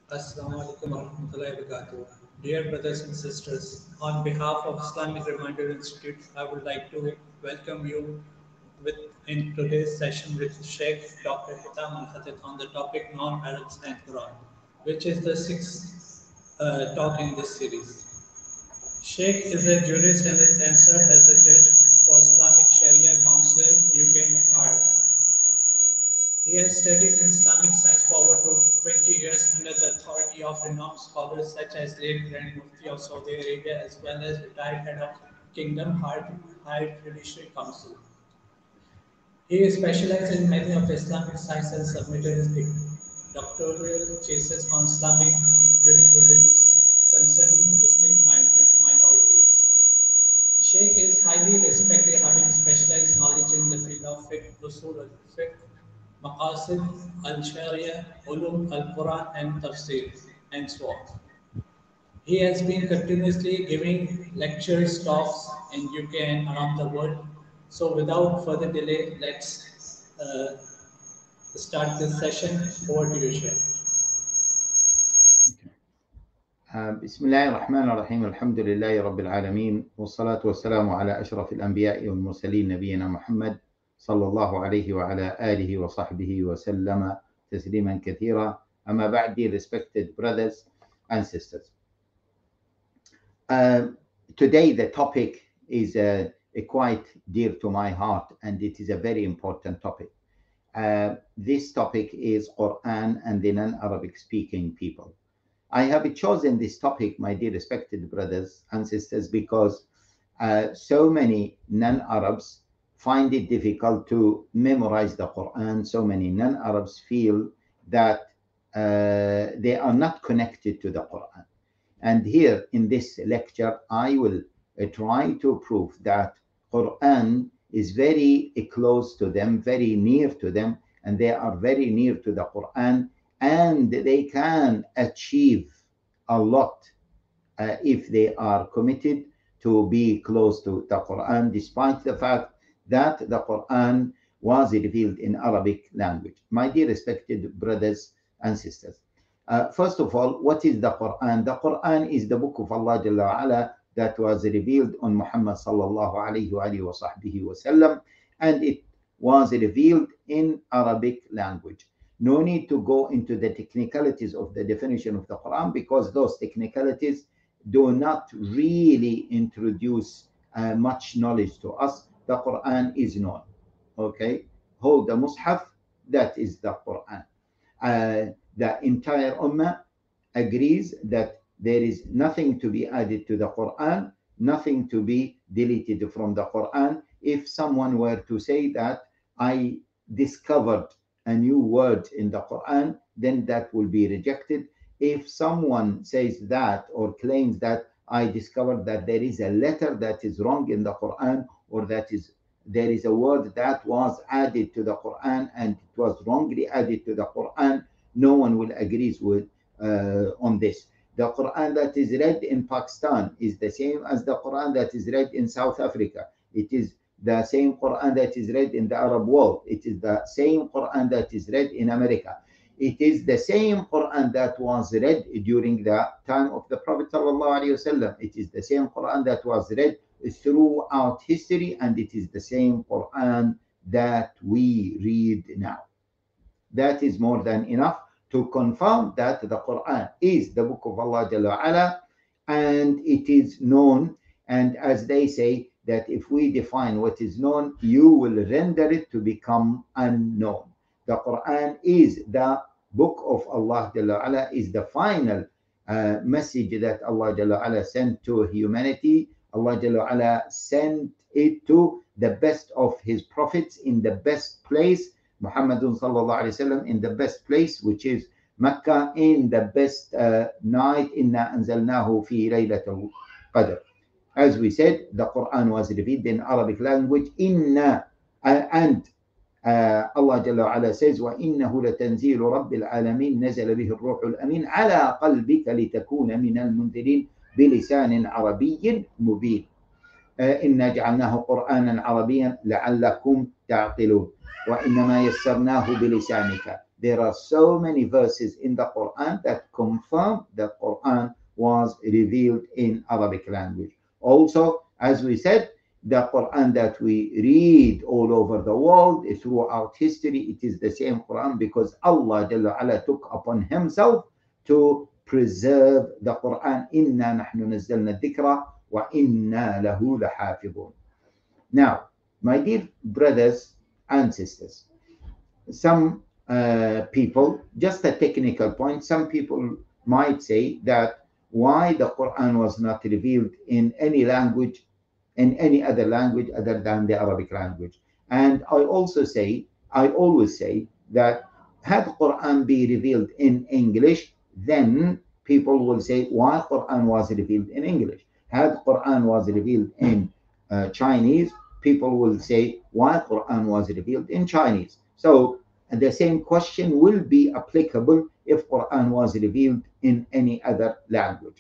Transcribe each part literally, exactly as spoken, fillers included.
Assalamu alaikum warahmatullahi wabarakatuh. Dear brothers and sisters, on behalf of Islamic Reminder Institute, I would like to welcome you with in today's session with Sheikh Doctor Hitam Al Khatib on the topic non-Arabs and Quran, which is the sixth uh, talk in this series. Sheikh is a jurist and then served as a judge for Islamic Sharia Council, U K and Ireland. He has studied Islamic science for over twenty years under the authority of renowned scholars such as late Grand Mufti of Saudi Arabia as well as retired head of Kingdom High Judiciary Council. He specialized in many of the Islamic science and submitted his doctoral thesis on Islamic jurisprudence concerning Muslim minorities. Sheikh is highly respected, having specialized knowledge in the field of fiqh, usul al-fiqh, maqasid al-sharia, ulum al-Quran, and tafsir, and so on. He has been continuously giving lectures, talks in U K and around the world. So, without further delay, let's uh, start this session. Over to you, Sheikh. بسم الله الرحمن الرحيم الحمد لله رب العالمين والصلاة والسلام على أشرف الأنبياء والمرسلين نبينا محمد صلى الله عليه وعلى آله وصحبه وسلم تسليما كثيرا. أما بعد, dear respected brothers and sisters, uh, today the topic is uh, quite dear to my heart, and it is a very important topic. Uh, this topic is Quran and the non-Arabic speaking people. I have chosen this topic, my dear respected brothers and sisters, because uh, so many non-Arabs find it difficult to memorize the Quran. So many non-Arabs feel that uh, they are not connected to the Quran. And here in this lecture, I will uh, try to prove that Quran is very uh, close to them, very near to them, and they are very near to the Quran, and they can achieve a lot uh, if they are committed to be close to the Quran, despite the fact that the Quran was revealed in Arabic language. My dear respected brothers and sisters, uh, first of all, what is the Quran? The Quran is the book of Allah Jalla wa Ala that was revealed on Muhammad sallallahu alayhi wa alihi wa sahbihi wa sallam, and it was revealed in Arabic language. No need to go into the technicalities of the definition of the Quran, because those technicalities do not really introduce uh, much knowledge to us. The Quran is known. Okay, hold the Mus'haf, that is the Quran. Uh, the entire Ummah agrees that there is nothing to be added to the Quran, nothing to be deleted from the Quran. If someone were to say that I discovered a new word in the Quran, then that will be rejected. If someone says that or claims that I discovered that there is a letter that is wrong in the Quran, or that is there is a word that was added to the Quran and it was wrongly added to the Quran, no one will agree with uh, on this. The Quran that is read in Pakistan is the same as the Quran that is read in South Africa. It is the same Quran that is read in the Arab world. It is the same Quran that is read in America. It is the same Quran that was read during the time of the Prophet ﷺ. It is the same Quran that was read throughout history, and it is the same Quran that we read now. That is more than enough to confirm that the Quran is the book of Allah Jalla wa Ala, and it is known. And as they say, that if we define what is known, you will render it to become unknown. The Quran is the book of Allah Jalla wa Ala, is the final uh, message that Allah Jalla wa Ala sent to humanity. Allah Jalla wa Ala sent it to the best of his prophets in the best place, Muhammadun sallallahu alayhi wa sallam in the best place, which is Mecca, in the best uh, night. Inna anzalnahu fi laylatul qadr. As we said, the Quran was revealed in Arabic language. Inna uh, and uh, Allah Jalla wa Ala says, وَإِنَّهُ لَتَنزِيلُ رَبِّ الْعَالَمِينَ نَزَلَ بِهِ الرُّوحُ الْأَمِينُ عَلَى قَلْبِكَ لِتَكُونَ مِنَ الْمُنذِرِينَ بِلِسَانٍ عَرَبِيٍّ مُبِينٍ إِنَّا جَعَلْنَاهُ قُرْآنًا عَرَبِيًّا لَعَلَّكُمْ تَعْقِلُونَ وَإِنَّمَا يَسَّرْنَاهُ بِلِسَانِكَ there are so many verses in the Quran that confirm that Quran was revealed in Arabic language. Also, as we said, the Quran that we read all over the world throughout history, it is the same Quran because Allah Jalla Ala took upon himself to preserve the Quran. Inna nahnu nazzalna dhikra wa inna lahu lahafidhun. Now, my dear brothers and sisters, some uh, people, just a technical point, some people might say that why the Quran was not revealed in any language, in any other language other than the Arabic language. And I also say, I always say that had Quran be revealed in English, then people will say why Quran was revealed in English. Had Quran was revealed in uh, Chinese, people will say why Quran was revealed in Chinese. So the same question will be applicable if Quran was revealed in any other language.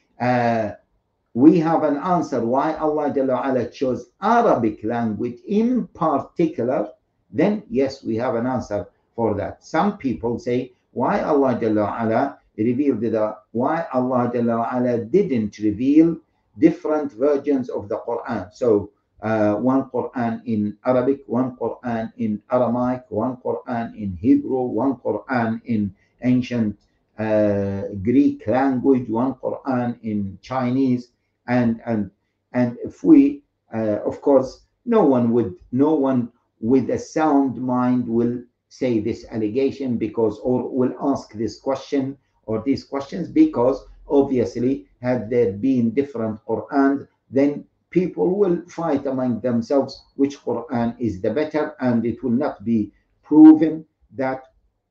Uh, we have an answer why Allah Jalla Ala chose Arabic language in particular. Then yes, we have an answer for that. Some people say why Allah Jalla Ala revealed the why Allah Jalla Ala didn't reveal different versions of the Quran. So uh, one Quran in Arabic, one Quran in Aramaic, one Quran in Hebrew, one Quran in ancient uh, Greek language, one Quran in Chinese. And and and if we, uh, of course, no one would, no one with a sound mind will say this allegation because, or will ask this question or these questions because obviously, had there been different Qur'an, then people will fight among themselves which Quran is the better, and it will not be proven that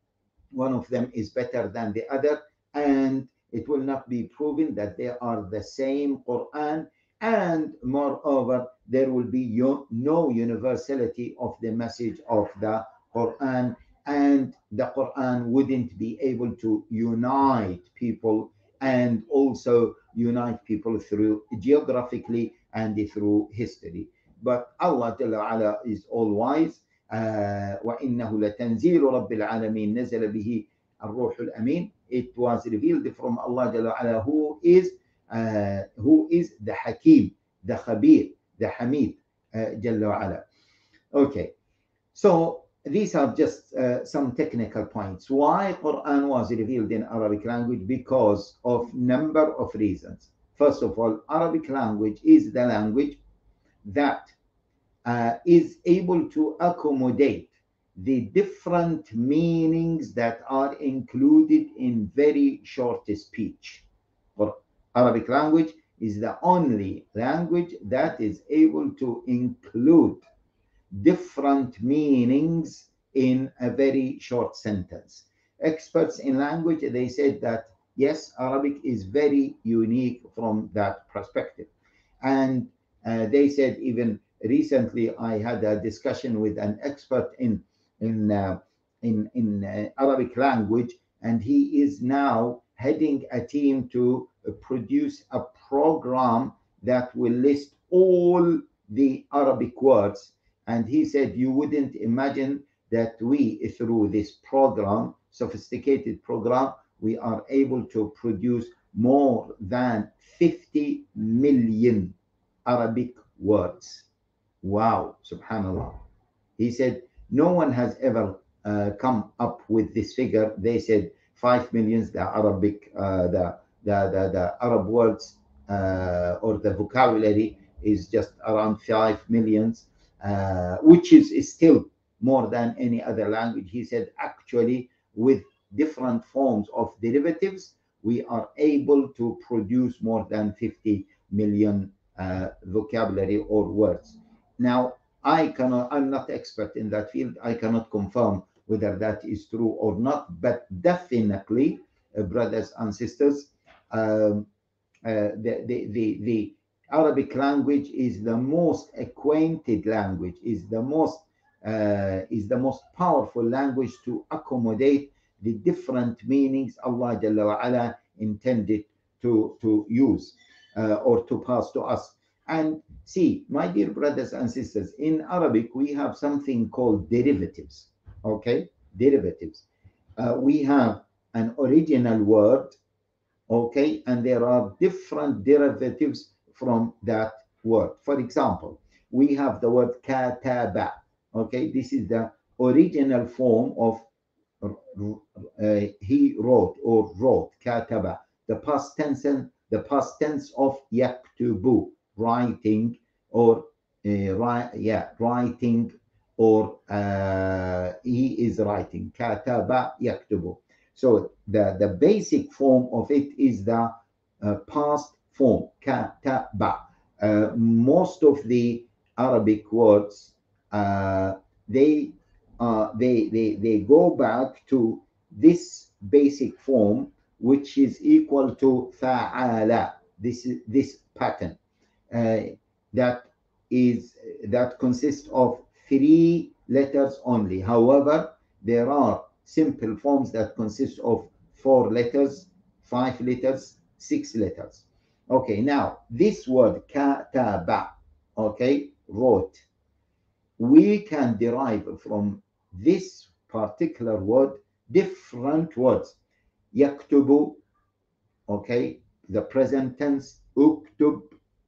one of them is better than the other, and it will not be proven that they are the same Quran, and moreover, there will be no universality of the message of the Quran, and the Quran wouldn't be able to unite people and also unite people through geographically and through history. But Allah Jalla Ala is all wise. Uh, وَإِنَّهُ لَتَنزِيلُ رَبِّ الْعَالَمِينَ نَزَلَ بِهِ الروح الأمين. It was revealed from Allah Jalla Ala, who is uh, who is the Hakim, the Khabir, the Hamid uh, Jalla Ala. Okay, so these are just uh, some technical points. Why Quran was revealed in Arabic language? Because of number of reasons. First of all, Arabic language is the language that uh, is able to accommodate the different meanings that are included in very short speech. For Arabic language is the only language that is able to include different meanings in a very short sentence. Experts in language, they said that yes, Arabic is very unique from that perspective. And uh, they said, even recently I had a discussion with an expert in in uh, in, in uh, Arabic language, and he is now heading a team to uh, produce a program that will list all the Arabic words. And he said, you wouldn't imagine that we, through this program, sophisticated program, we are able to produce more than fifty million Arabic words. Wow, subhanallah. He said, no one has ever uh, come up with this figure. They said five millions, the Arabic, uh, the, the, the, the Arab words uh, or the vocabulary is just around five millions. Uh, which is, is still more than any other language. He said, actually, with different forms of derivatives, we are able to produce more than fifty million uh, vocabulary or words. Now, I cannot, I'm not expert in that field. I cannot confirm whether that is true or not, but definitely, uh, brothers and sisters, um, uh, the, the, the, the Arabic language is the most acquainted language, is the most uh, is the most powerful language to accommodate the different meanings Allah Jalla wa Ala intended to, to use uh, or to pass to us. And see, my dear brothers and sisters, in Arabic we have something called derivatives. Okay, derivatives. uh, we have an original word, okay, and there are different derivatives from that word. For example, we have the word kataba, okay, this is the original form of uh, he wrote or wrote, kataba, the past tense and the past tense of yaktubu, writing, or uh, write, yeah, writing, or uh, he is writing, kataba yaktubu. So the, the basic form of it is the uh, past form, kataba. Uh, most of the Arabic words, uh, they, uh, they, they, they go back to this basic form, which is equal to fa'ala, this, this pattern. Uh, that is that consists of three letters only. However, there are simple forms that consist of four letters, five letters, six letters. Okay, now this word kataba, okay, wrote, we can derive from this particular word different words. Yaktubu, okay, the present tense, uktub,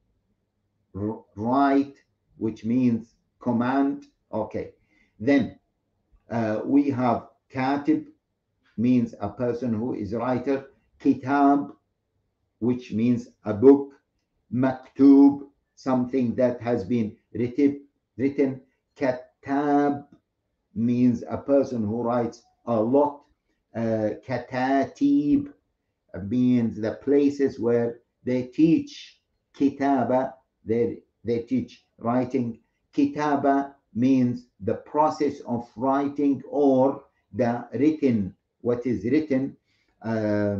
write, which means command. Okay, then uh, we have katib, means a person who is writer. Kitab, which means a book. Maktub, something that has been written. written. Katab means a person who writes a lot. Uh, katatib means the places where they teach. Kitaba, they, they teach writing. Kitaba means the process of writing or the written, what is written, uh,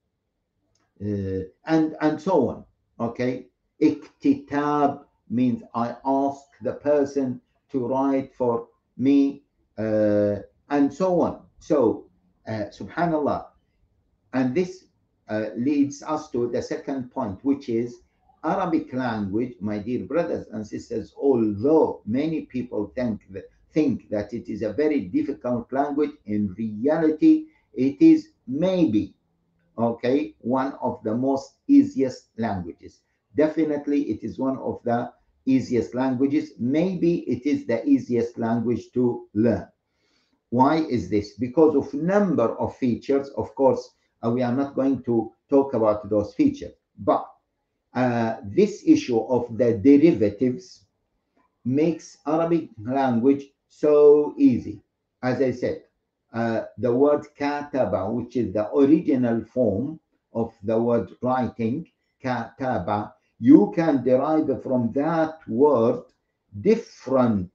uh, and, and so on. Okay. Iktitab means I ask the person to write for me, uh, and so on. So, uh, subhanallah. And this uh, leads us to the second point, which is Arabic language, my dear brothers and sisters. Although many people think that, think that it is a very difficult language, in reality, it is maybe, okay, one of the most easiest languages. Definitely, it is one of the easiest languages. Maybe it is the easiest language to learn. Why is this? Because of number of features. Of course, uh, we are not going to talk about those features, but uh, this issue of the derivatives makes Arabic language so easy. As I said, uh, the word kataba, which is the original form of the word writing, kataba, you can derive from that word different,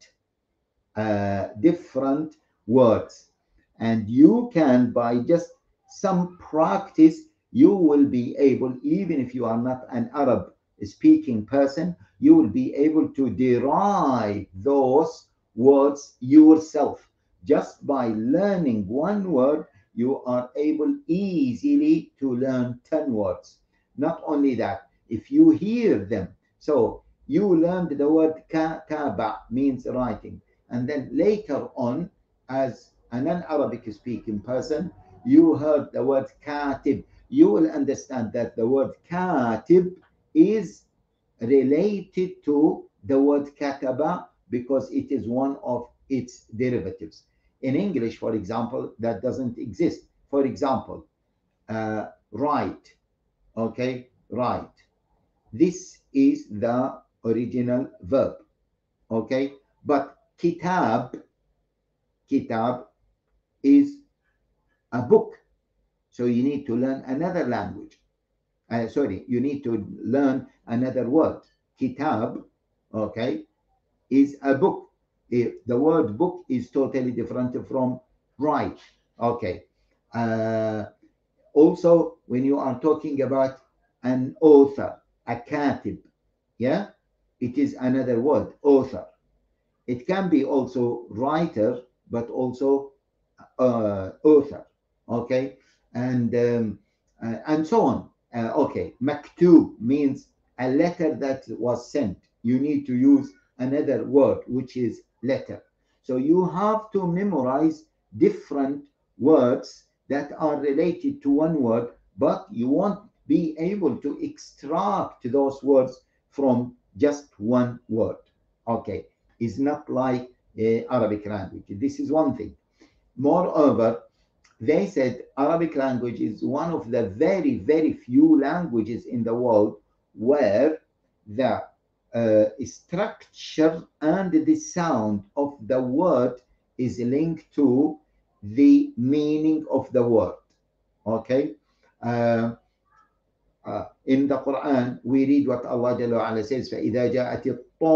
uh, different words. And you can, by just some practice, you will be able, even if you are not an Arab speaking person, you will be able to derive those words yourself. Just by learning one word, you are able easily to learn ten words. Not only that, if you hear them, so you learned the word kataba, means writing, and then later on, as a non-Arabic speaking person, you heard the word katib, you will understand that the word katib is related to the word kataba because it is one of its derivatives. In English, for example, that doesn't exist. For example, uh, write, okay, write. This is the original verb, okay, but kitab, kitab is a book. So you need to learn another language. Uh, sorry, you need to learn another word. Kitab, okay, is a book. If the word book is totally different from write. Okay. Uh, also, when you are talking about an author, a katib, yeah, it is another word, author. It can be also writer, but also uh, author, okay, and um, uh, and so on. Uh, okay, maktub means a letter that was sent. You need to use another word, which is letter. So you have to memorize different words that are related to one word, but you won't be able to extract those words from just one word. Okay, it's not like uh, Arabic language. This is one thing. Moreover, they said Arabic language is one of the very, very few languages in the world where the uh, structure and the sound of the word is linked to the meaning of the word. Okay? Uh, uh, in the Quran, we read what Allah Jalla wa Ala says, فَإِذَا جَاءَتِ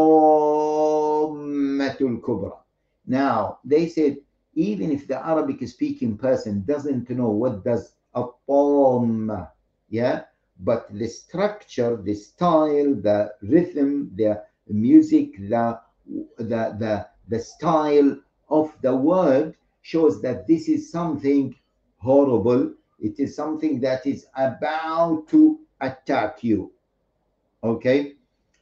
الطَّامَّةُ الْكُبْرَى. Now, they said, even if the Arabic speaking person doesn't know what does a طَامَّة, yeah, but the structure, the style, the rhythm, the music, the, the, the, the style of the word shows that this is something horrible. It is something that is about to attack you. Okay?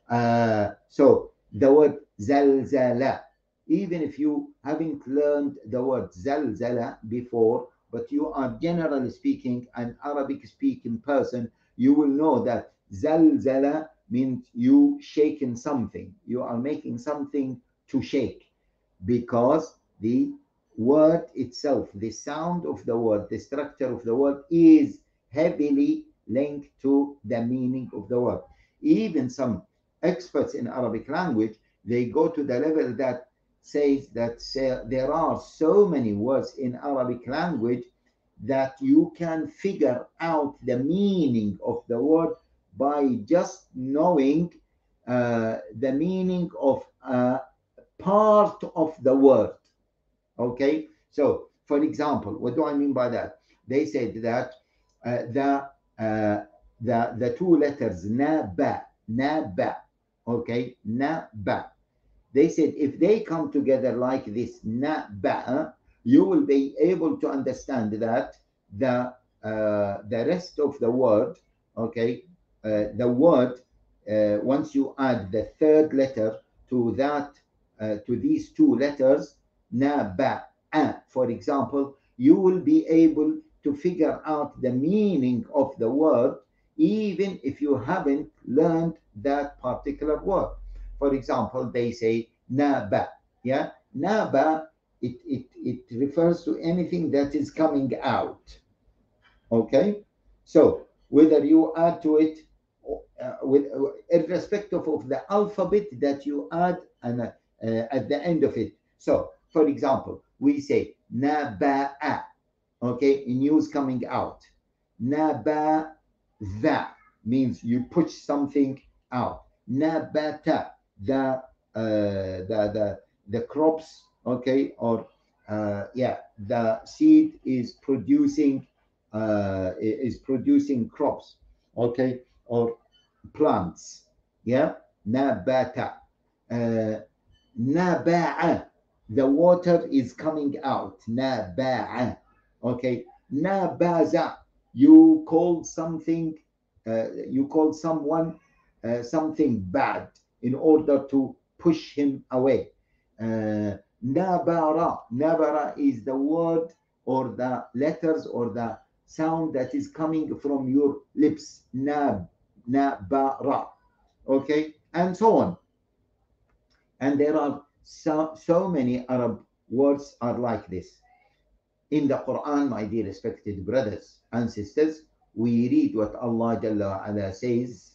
Uh, so the word zalzala, even if you haven't learned the word zalzala before, but you are generally speaking an Arabic speaking person, you will know that zalzala means you shaking something. You are making something to shake, because the word itself, the sound of the word, the structure of the word is heavily linked to the meaning of the word. Even some experts in Arabic language, they go to the level that says that say, there are so many words in Arabic language that you can figure out the meaning of the word by just knowing uh, the meaning of a part of the word. Okay, so for example, what do I mean by that? They said that uh, the uh, the the two letters na ba na ba, okay, na ba. They said if they come together like this na ba, you will be able to understand that the uh, the rest of the word, okay, uh, the word uh, once you add the third letter to that uh, to these two letters na ba a, for example, you will be able to figure out the meaning of the word even if you haven't learned that particular word. For example, they say naba, yeah, naba, it, it, it refers to anything that is coming out. Okay, so whether you add to it uh, with uh, irrespective of the alphabet that you add and uh, uh, at the end of it. So for example, we say naba'a, okay, news coming out. Naba that means you push something out. Nabata, the uh, the the the crops, okay, or uh, yeah, the seed is producing uh, is producing crops, okay, or plants, yeah. Nabata, uh, naba'a, the water is coming out. Naba'a, okay. Nabaza, you called something, uh, you called someone uh, something bad in order to push him away. Uh, nabara, nabara is the word or the letters or the sound that is coming from your lips. Nab, nabara, okay, and so on. And there are so, so many Arab words are like this. In the Quran, my dear respected brothers and sisters, we read what Allah Jalla wa Ala says.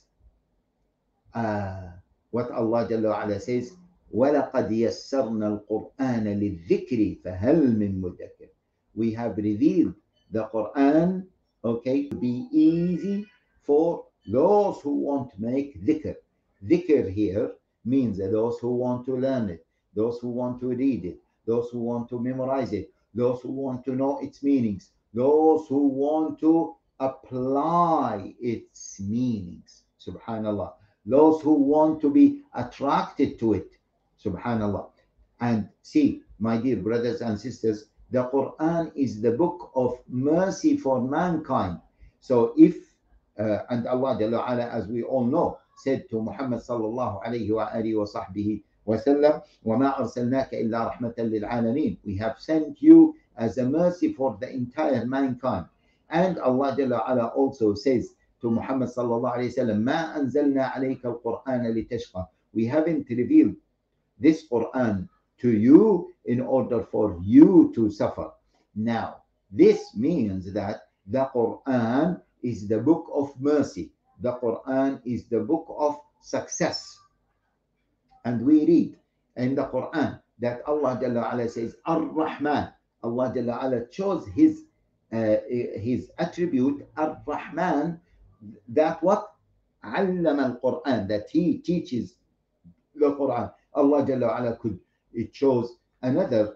Uh, what Allah Jalla wa Ala says, وَلَقَدْ يَسَّرْنَا الْقُرْآنَ لِلذِّكْرِ فَهَلْ مِن مُدَّكِرٍ. We have revealed the Quran, okay, to be easy for those who want to make dhikr. Dhikr here means that those who want to learn it, those who want to read it, those who want to memorize it, those who want to know its meanings, those who want to apply its meanings. Subhanallah. Those who want to be attracted to it. Subhanallah. And see, my dear brothers and sisters, the Quran is the book of mercy for mankind. So if, uh, and Allah Jalla wa Ala, as we all know, said to Muhammad sallallahu alayhi wa alihi wa sahbihi وسلم وما أرسلناك إلا رحمة للعالمين. We have sent you as a mercy for the entire mankind. And Allah Jalla ala also says to Muhammad sallallahu alayhi wa sallam, ما أنزلنا عليك القرآن لتشقى. We haven't revealed this Quran to you in order for you to suffer. Now, this means that the Quran is the book of mercy. The Quran is the book of success. And we read in the Quran that Allah Jalla ala says, Ar-Rahman. Allah Jalla ala chose his, uh, his attribute, Ar-Rahman, that what? Allama al-Quran, that he teaches the Quran. Allah Jalla ala could, it chose another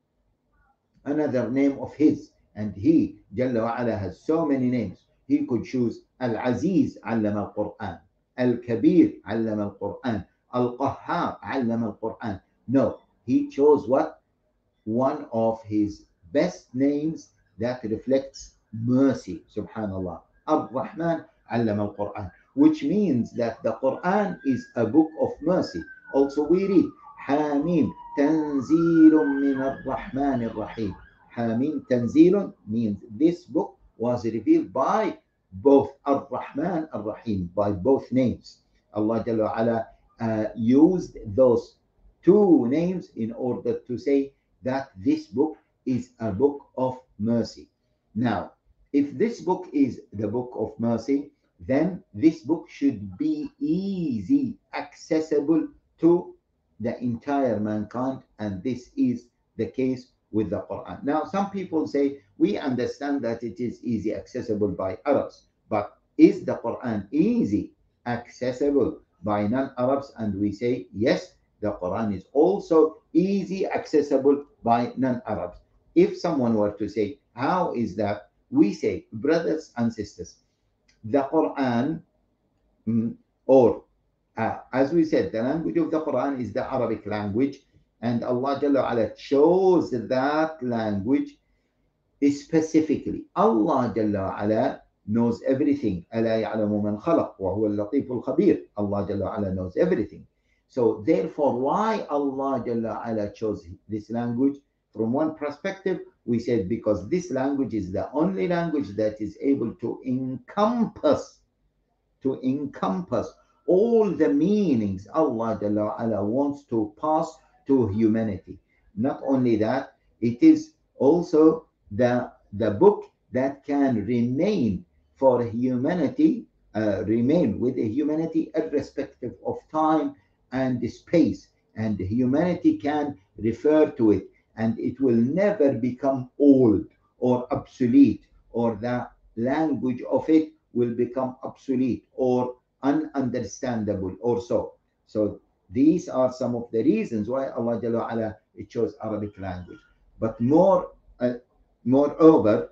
another name of his, and he Jalla ala has so many names. He could choose Al-Aziz allama al-Quran, Al-Kabir allama al-Quran, Al-Qahhar allama al-Quran. No, he chose what? One of his best names that reflects mercy, subhanallah. Ar-Rahman allama al-Quran, which means that the Quran is a book of mercy. Also we read Hamim Tanzilun min ar-Rahman ar-Rahim. Hamim Tanzilun means this book was revealed by both Ar-Rahman ar-Rahim, by both names. Allah Jalla ala uh, used those two names in order to say that this book is a book of mercy. Now, if this book is the book of mercy, then this book should be easy, accessible to the entire mankind, and this is the case with the Quran. Now, some people say, we understand that it is easy accessible by Arabs, but is the Quran easy accessible by non-Arabs? And we say, yes, the Quran is also easy accessible by non-Arabs. If someone were to say, how is that? We say, brothers and sisters, the Quran, or uh, as we said, the language of the Quran is the Arabic language, and Allah Jalla ala chose that language specifically. Allah Jalla ala knows everything. أَلَا يَعْلَمُ مَنْ خَلَقَ وَهُوَ اللَّطِيفُ الْخَبِيرُ. Allah Jalla ala knows everything. So therefore, why Allah Jalla ala chose this language? From one perspective, we said because this language is the only language that is able to encompass, to encompass all the meanings Allah Jalla ala wants to pass to humanity. Not only that, it is also the, the book that can remain for humanity, uh, remain with the humanity irrespective of time and space, and humanity can refer to it, and it will never become old or obsolete, or the language of it will become obsolete or ununderstandable or so. So these are some of the reasons why Allah Jalla ala chose Arabic language. But more, uh, moreover,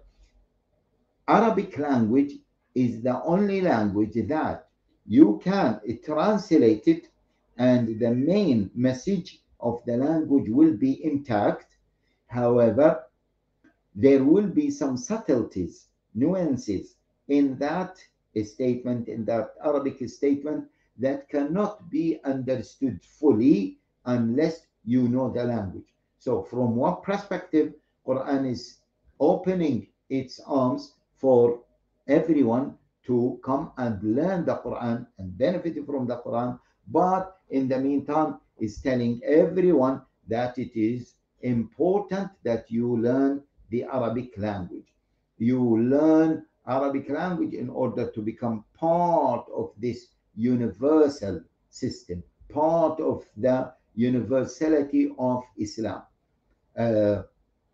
Arabic language is the only language that you can translate it, and the main message of the language will be intact. However, there will be some subtleties, nuances in that statement, in that Arabic statement, that cannot be understood fully unless you know the language. So from what perspective, Quran is opening its arms for everyone to come and learn the Quran and benefit from the Quran, but in the meantime is telling everyone that it is important that you learn the Arabic language. You learn Arabic language in order to become part of this universal system, part of the universality of Islam. Uh,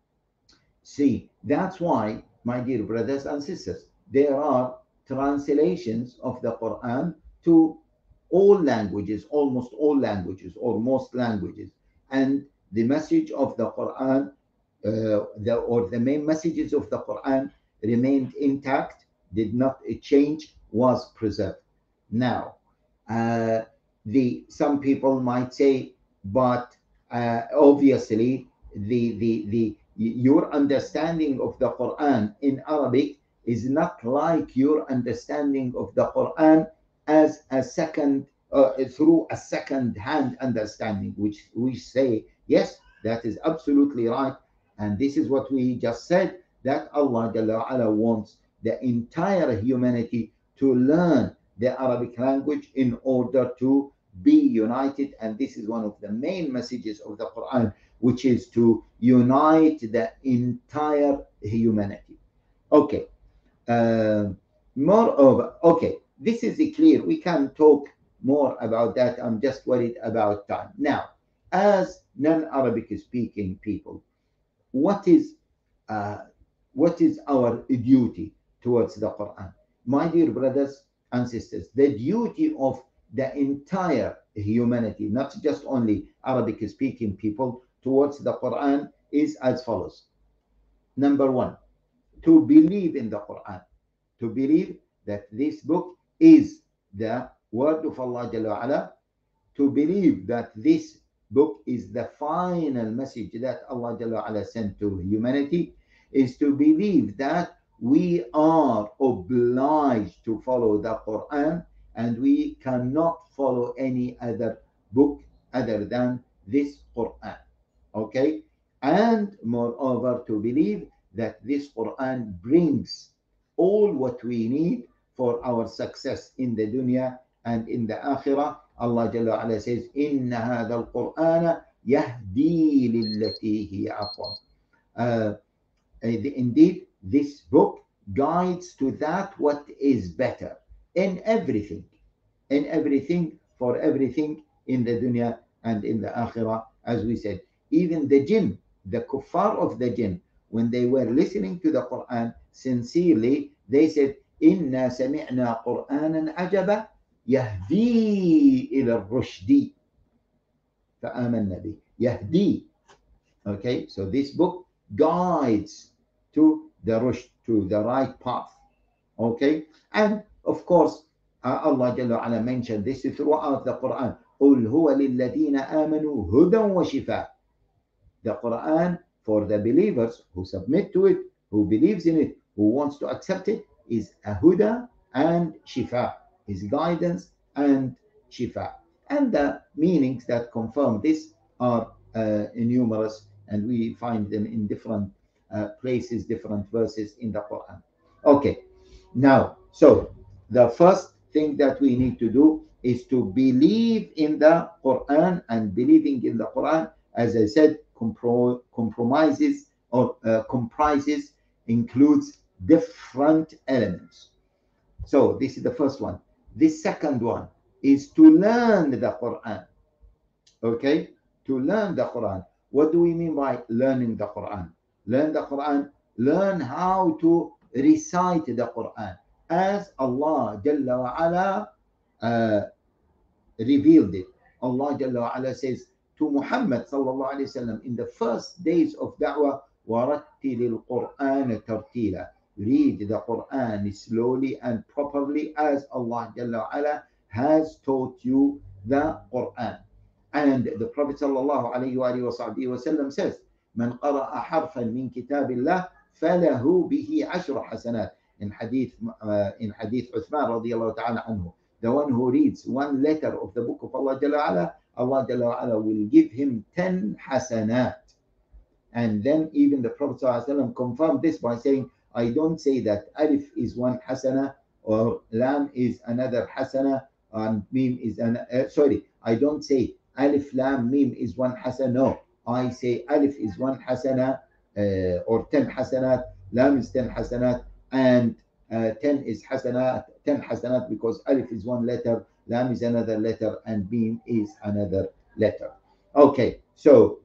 see, that's why, my dear brothers and sisters, there are translations of the Quran to all languages, almost all languages, or most languages, and the message of the Quran, uh, the, or the main messages of the Quran remained intact, did not change, was preserved. Now, uh, the some people might say, but uh, obviously the the the your understanding of the Quran in Arabic is not like your understanding of the Quran as a second uh, through a second hand understanding, which we say yes, that is absolutely right, And this is what we just said, that Allah Jalla wa'ala wants the entire humanity to learn the Arabic language in order to be united. And this is one of the main messages of the Quran, which is to unite the entire humanity. Okay. Uh, moreover, okay, this is clear. We can talk more about that. I'm just worried about time. Now, as non-Arabic speaking people, what is uh, what is our duty towards the Quran? My dear brothers and sisters, the duty of the entire humanity, not just only Arabic speaking people, towards the Quran is as follows. Number one, to believe in the Quran, to believe that this book is the word of Allah Jalla wa'ala, to believe that this book is the final message that Allah Jalla wa'ala sent to humanity, is to believe that we are obliged to follow the Quran and we cannot follow any other book other than this Quran. Okay? And moreover, to believe that this Quran brings all what we need for our success in the dunya and in the akhirah. Allah Jalla wa Ala says, Inna hadha al-Qur'ana yahdi lillati hiya aqwam. Uh, Indeed, this book guides to that what is better in everything, in everything, for everything in the dunya and in the akhirah. As we said, even the jinn, the kuffar of the jinn, when they were listening to the Quran sincerely, they said, Inna sami'na Qur'anan ajaba yahdi ila rushdi fa'amanna bi. Yahdi. Okay, so this book guides to the rushd, to the right path. Okay, and of course, uh, Allah Jalla wa Ala mentioned this throughout the Quran. قُلْ هُوَ لِلَّذِينَ آمَنُوا هُدًى وَشِفَاءً. The Quran, for the believers who submit to it, who believes in it, who wants to accept it, is a huda and shifa, is guidance and shifa. And the meanings that confirm this are uh, numerous, and we find them in different uh, places, different verses in the Quran. Okay, now, so the first thing that we need to do is to believe in the Quran, and believing in the Quran, as I said, compro compromises or uh, comprises, includes different elements. So this is the first one. The second one is to learn the Quran. Okay, to learn the Quran. What do we mean by learning the Quran? Learn the Quran, learn how to recite the Quran as Allah Jalla wa Ala uh, revealed it. Allah Jalla wa Ala says to Muhammad sallallahu alayhi wa sallam in the first days of da'wah, وَرَتِّلِ الْقُرْآنَ تَرْتِيلًا. Read the Quran slowly and properly as Allah Jalla wa Ala has taught you the Quran. And the Prophet sallallahu alayhi wa sallam says, من قرأ حرفا من كتاب الله فله به عشر حسنات. In hadith, uh, in hadith Uthman radiallahu ta'ala anhu, the one who reads one letter of the book of Allah Jalla Ala, Allah Jalla Ala will give him ten hasanat. And then even the Prophet ﷺ confirmed this by saying, I don't say that alif is one hasana or lam is another hasana and mim is an uh, sorry, I don't say alif lam mim is one hasana. No, I say alif is one hasana uh, or ten hasanat, lam is ten hasanat, and uh, ten is hasanat, ten hasanat, because alif is one letter, lam is another letter, and mim is another letter. Okay, so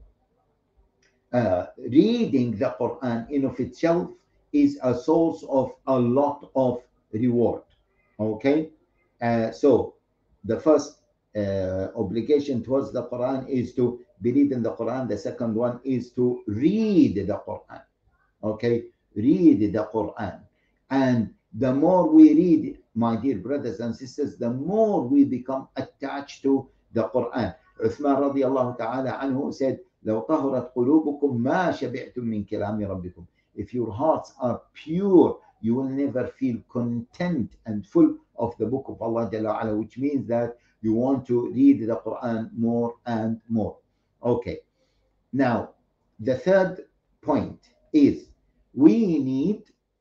uh, reading the Quran in of itself is a source of a lot of reward. Okay, uh, so the first uh, obligation towards the Quran is to believe in the Quran. The second one is to read the Quran. Okay, read the Quran. And the more we read, my dear brothers and sisters, the more we become attached to the Quran. Uthman radiallahu ta'ala anhu said, لو طهرت قلوبكم ما شبعتم من كلام ربكم. If your hearts are pure, you will never feel content and full of the book of Allah Jalla Ala, which means that you want to read the Quran more and more. Okay. Now, the third point is we need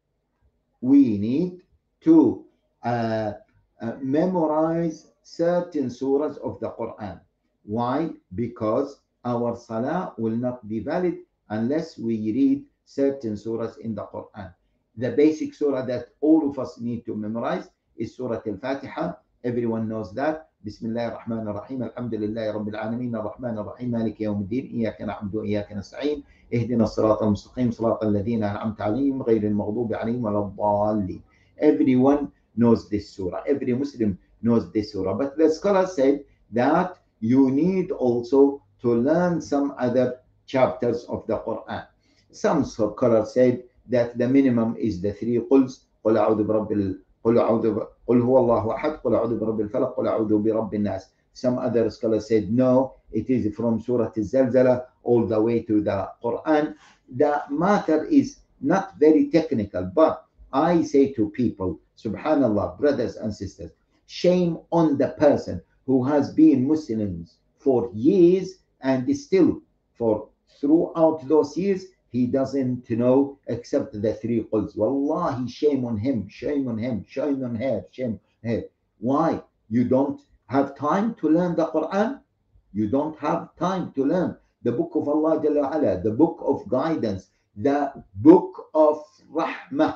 we need to uh, uh, memorize certain surahs of the Quran. Why? Because our salah will not be valid unless we read certain surahs in the Quran. The basic surah that all of us need to memorize is Surah Al-Fatiha. Everyone knows that. Bismillah ar-Rahman ar-Rahim. Alhamdulillahi Rabbil Alameen. Ar-Rahman ar-Rahim. Maliki yawmiddin. Iyaka na'budu wa iyaka nasta'in. Ihdina as-sirata al-mustaqim. Sirata alladhina an'amta alayhim. Ghayri al-maghdubi alayhim wa la-d-dallin. Everyone knows this surah. Every Muslim knows this surah. But the scholar said that you need also to learn some other chapters of the Quran. Some scholars said that the minimum is the three quls. قل أعوذ برب قل أعوذ قل هو الله أحد قل أعوذ برب الفلق قل أعوذ برب الناس. Some other scholars said no, it is from Surah Al-Zalzala all the way to the Quran. The matter is not very technical, but I say to people, subhanallah, brothers and sisters, shame on the person who has been Muslims for years and still for throughout those years he doesn't know except the three quls. Wallahi, shame on him, shame on him, shame on her, shame on her. Why? You don't have time to learn the Quran? You don't have time to learn the book of Allah Jalla wa'ala, the book of guidance, the book of rahmah.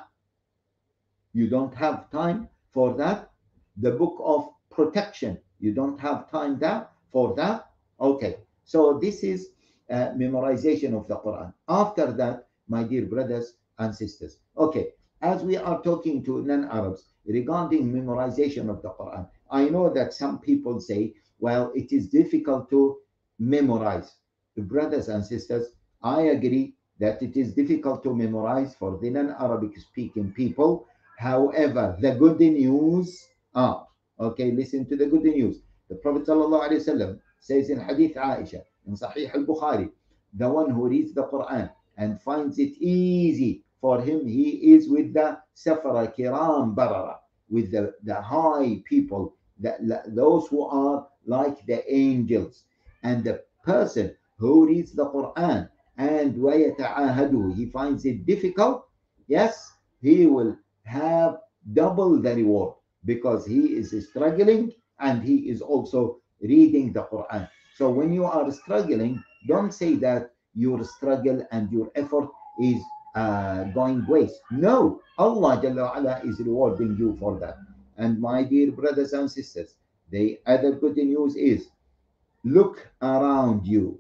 You don't have time for that. The book of protection. You don't have time that for that. Okay. So this is uh, memorization of the Quran. After that, my dear brothers and sisters. Okay. As we are talking to non-Arabs regarding memorization of the Quran, I know that some people say, well, it is difficult to memorize. Brothers and sisters, I agree that it is difficult to memorize for the non-Arabic speaking people. However, the good news are, okay, listen to the good news. The Prophet ﷺ says in Hadith Aisha, in Sahih al-Bukhari, the one who reads the Quran and finds it easy for him, he is with the Safara Kiram Barara, with the, the high people, the, those who are like the angels. And the person who reads the Quran and وَيَتَعَاهَدُهُ, he finds it difficult, yes, he will have double the reward because he is struggling and he is also reading the Quran. So when you are struggling, don't say that your struggle and your effort is uh, going waste. No, Allah Jalla wa'ala is rewarding you for that. And my dear brothers and sisters, the other good news is, look around you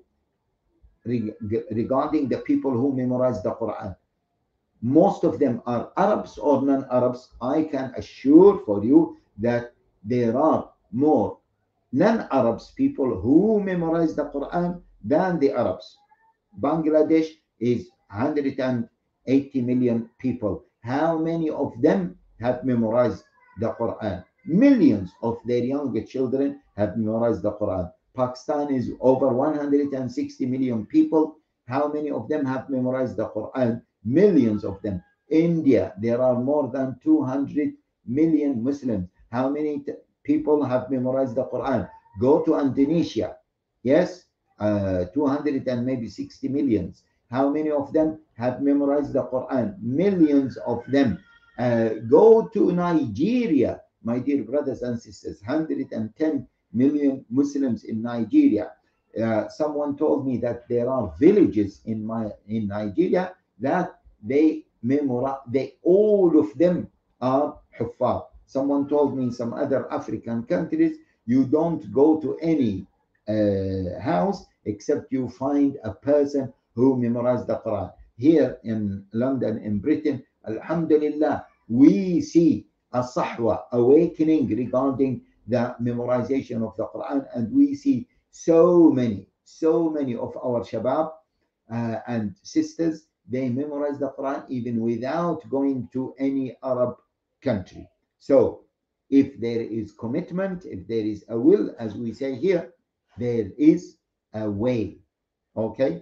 regarding the people who memorize the Quran. Most of them are Arabs or non-Arabs. I can assure for you that there are more non-Arabs people who memorize the Quran than the Arabs. Bangladesh is one hundred eighty million people. How many of them have memorized the Quran? Millions of their younger children have memorized the Quran. Pakistan is over one hundred sixty million people. How many of them have memorized the Quran? Millions of them. India, there are more than two hundred million Muslims. How many people have memorized the Quran? Go to Indonesia. Yes, uh, two hundred and maybe sixty millions. How many of them have memorized the Quran? Millions of them. Uh, go to Nigeria, my dear brothers and sisters. one hundred ten million Muslims in Nigeria. Uh, someone told me that there are villages in my in Nigeria that they memorize, they all of them are huffaz. Someone told me in some other African countries, you don't go to any uh, house except you find a person who memorized the Quran. Here in London, in Britain, alhamdulillah, we see a sahwa, awakening regarding the memorization of the Quran, and we see so many, so many of our shabab uh, and sisters, they memorize the Quran even without going to any Arab country. So if there is commitment, if there is a will, as we say here, there is a way. Okay?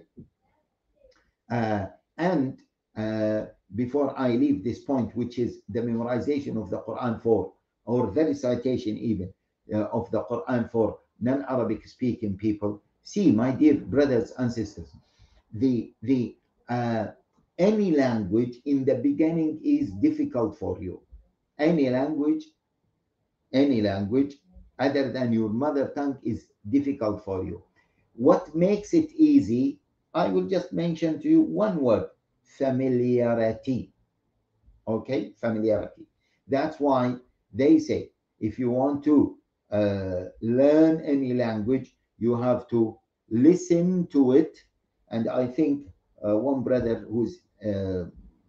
Uh, and uh, before I leave this point, which is the memorization of the Quran for, or the recitation even uh, of the Quran for non-Arabic speaking people, see, my dear brothers and sisters, the the uh, any language in the beginning is difficult for you. Any language, any language other than your mother tongue is difficult for you. What makes it easy? I will just mention to you one word: familiarity. Okay, familiarity. That's why they say if you want to uh, learn any language, you have to listen to it. And I think uh, one brother who's uh,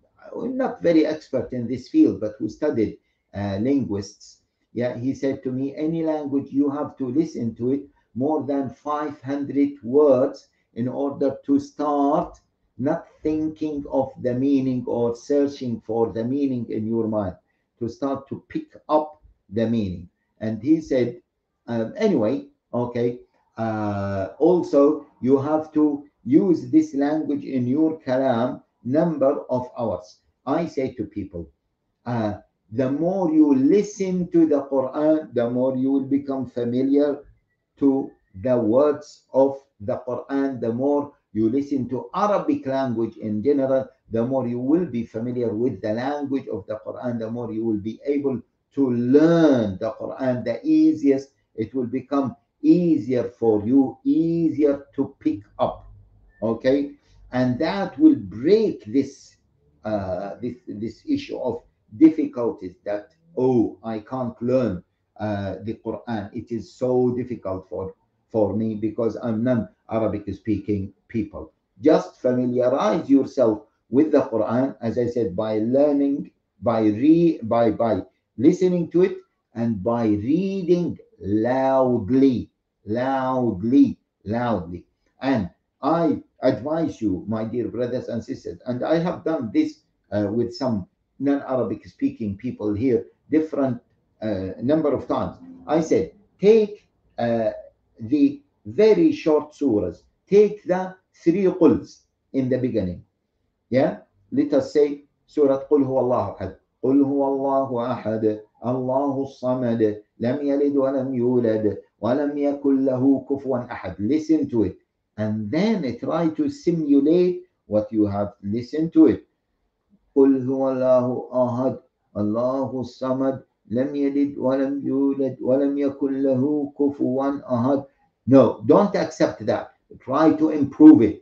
not very expert in this field, but who studied uh, linguists, yeah, he said to me, any language you have to listen to it more than five hundred words in order to start not thinking of the meaning or searching for the meaning in your mind, to start to pick up the meaning. And he said, um, anyway, okay, uh, also you have to use this language in your kalam number of hours. I say to people, uh, the more you listen to the Quran, the more you will become familiar to the words of the Quran. The more you listen to Arabic language in general, the more you will be familiar with the language of the Quran, the more you will be able to learn the Quran. The easiest, it will become easier for you, easier to pick up. Okay, and that will break this uh, this this issue of difficulties that, oh, I can't learn uh, the Quran. It is so difficult for for me because I'm non-Arabic speaking people. Just familiarize yourself with the Quran, as I said, by learning, by re by by listening to it, and by reading loudly, loudly, loudly. And I advise you, my dear brothers and sisters, and I have done this uh, with some non-Arabic speaking people here, different uh, number of times. I said, take uh, the very short surahs, take the three quls in the beginning. Yeah, let us say Surah Qul Huwa Allahu Ahad. Qul Huwa Allahu Ahad, Allahu Samad, Lam Yalid wa Lam Yulad, wa Lam Yakul Lahu Kufuwan Ahad. Listen to it, and then try to simulate what you have listened to it. قل هو الله أحد الله الصمد لم يلد ولم يولد ولم يكن له كفوا أحد. No, don't accept that. Try to improve it.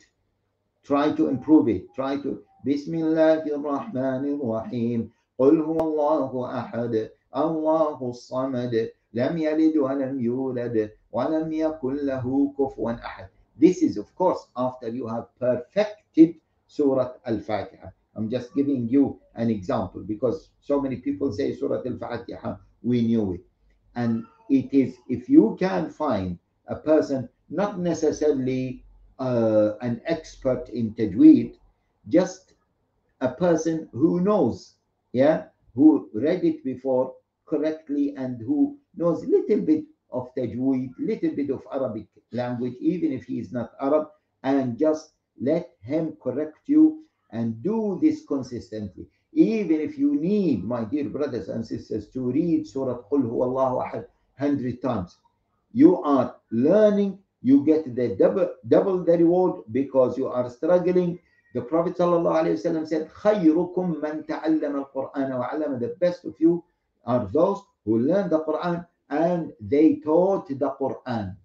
Try to improve it. Try to بسم الله الرحمن الرحيم قل هو الله أحد الله الصمد لم يلد ولم يولد ولم يكن له كفوا أحد. This is, of course, after you have perfected Surah Al-Fatiha. I'm just giving you an example because so many people say Surah Al-Fatiha, we knew it. And it is, if you can find a person, not necessarily uh, an expert in Tajweed, just a person who knows, yeah, who read it before correctly and who knows a little bit of Tajweed, little bit of Arabic language, even if he is not Arab, and just let him correct you and do this consistently. Even if you need, my dear brothers and sisters, to read Surah Qul Huwa Allahu Ahad hundred times, you are learning, you get the double, double the reward because you are struggling. The Prophet ﷺ said, خَيْرُكُمْ مَنْ تَعَلَّمَ الْقُرْآنَ وَعَلَّمَ. The best of you are those who learn the Quran and they taught the Quran.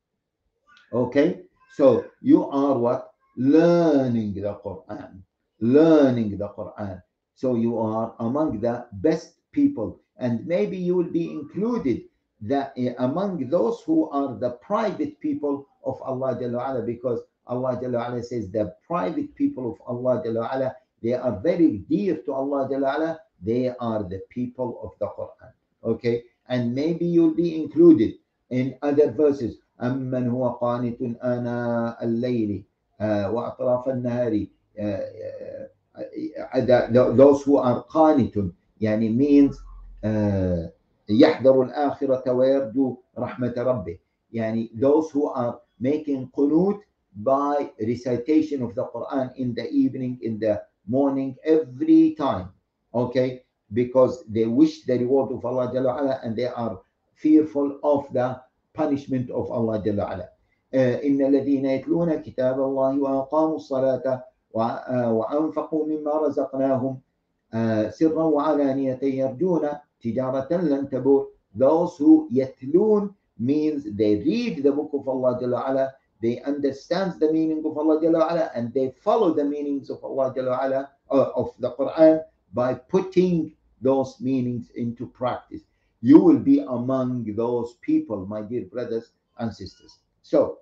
Okay, so you are what? Learning the Quran. Learning the Quran. So you are among the best people, and maybe you will be included that among those who are the private people of Allah Jalla wa Ala, because Allah Jalla wa Ala says the private people of Allah Jalla wa Ala, they are very dear to Allah Jalla wa Ala. They are the people of the Quran. Okay, and maybe you'll be included in other verses. أَمَّنْ هُوَ قَانِتٌ آنَاءَ اللَّيْلِ وَأَطْرَافَ النَّهَارِ. Those who are قانتٌ, يعني means uh, يحذر الآخرة ويرجو رحمة ربه. يعني those who are making qunut by recitation of the Quran in the evening, in the morning, every time. Okay, because they wish the reward of Allah Jalla wa Ala and they are fearful of the punishment of Allah Jalla wa Ala. إن الذين يتلون كتاب الله وأقاموا الصلاة وأنفقوا مما رزقناهم سرا وعلانية يرجون تجارة لن تبور. Those who يتلون means they read the book of Allah Jalla wa'ala, they understand the meaning of Allah Jalla wa'ala, and they follow the meanings of Allah Jalla wa'ala, uh, of the Quran, by putting those meanings into practice. You will be among those people, my dear brothers and sisters. So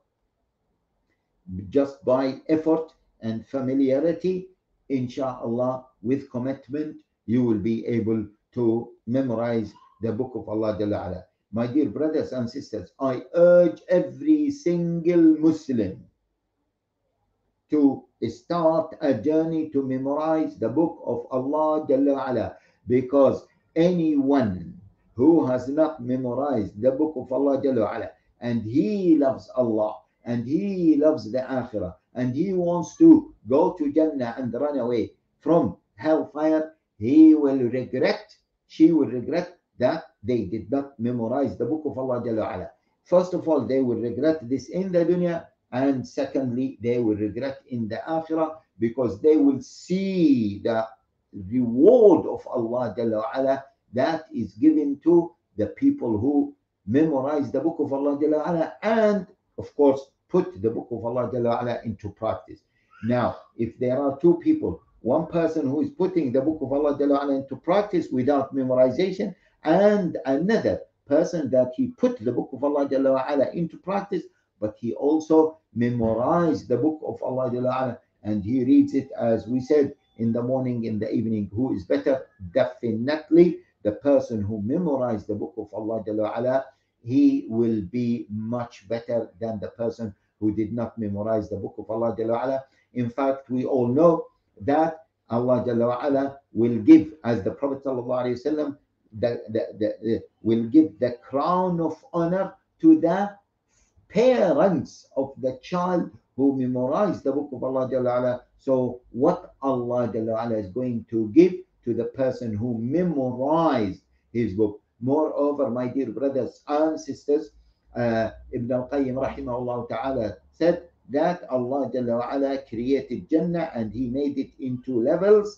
just by effort and familiarity, inshallah, with commitment, you will be able to memorize the book of Allah Jalla wa'ala. My dear brothers and sisters, I urge every single Muslim to start a journey to memorize the book of Allah Jalla wa'ala, because anyone who has not memorized the book of Allah Jalla wa'ala, and he loves Allah, and he loves the Akhirah, and he wants to go to Jannah and run away from hellfire, he will regret, she will regret that they did not memorize the book of Allah Jalla wa'ala. First of all, they will regret this in the dunya, and secondly, they will regret in the Akhirah, because they will see the reward of Allah Jalla wa'ala that is given to the people who memorize the book of Allah Jalla wa'ala, and of course put the book of Allah Jalla wa'ala into practice. Now, if there are two people, one person who is putting the book of Allah Jalla wa'ala into practice without memorization, and another person that he put the book of Allah Jalla wa'ala into practice, but he also memorized the book of Allah Jalla wa'ala, and he reads it, as we said, in the morning, in the evening. Who is better? Definitely the person who memorized the book of Allah Jalla wa'ala. He will be much better than the person who did not memorize the book of Allah Jalla wa'ala. In fact, we all know that Allah Jalla wa'ala will give, as the Prophet Sallallahu Alaihi Wasallam, the, the, the, the, will give the crown of honor to the parents of the child who memorized the book of Allah Jalla wa'ala. So what Allah Jalla wa'ala is going to give to the person who memorized his book. Moreover, my dear brothers and sisters, uh, Ibn al-Qayyim rahimahullah ta'ala said that Allah Jalla wa'ala created Jannah, and he made it into levels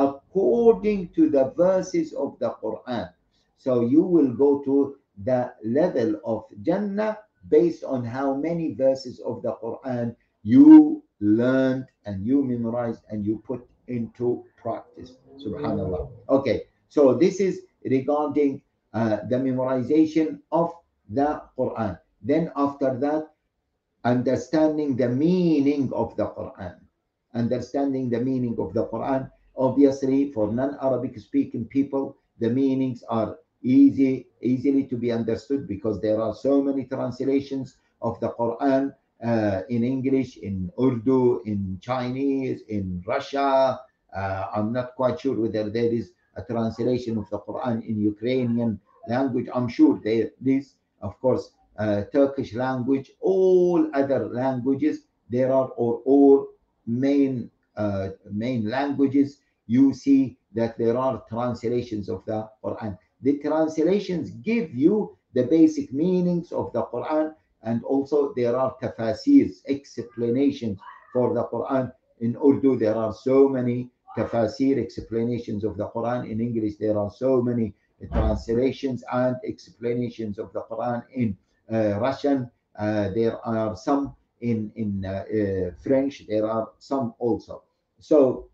according to the verses of the Quran. So you will go to the level of Jannah based on how many verses of the Quran you learned and you memorized and you put into practice. Subhanallah. Okay, so this is regarding uh, the memorization of the Quran. Then after that, understanding the meaning of the Quran. Understanding the meaning of the Quran. Obviously, for non-Arabic speaking people, the meanings are easy, easily to be understood, because there are so many translations of the Quran uh, in English, in Urdu, in Chinese, in Russia. Uh, I'm not quite sure whether there is a translation of the Quran in Ukrainian language. I'm sure there is, of course, uh, Turkish language, all other languages there are, or all main uh, main languages. You see that there are translations of the Quran. The translations give you the basic meanings of the Quran, and also there are tafasirs, explanations for the Quran. In Urdu, there are so many tafasir, explanations of the Quran. In English, there are so many translations and explanations of the Quran. In uh, Russian, uh, there are some. In, in uh, uh, French, there are some also. So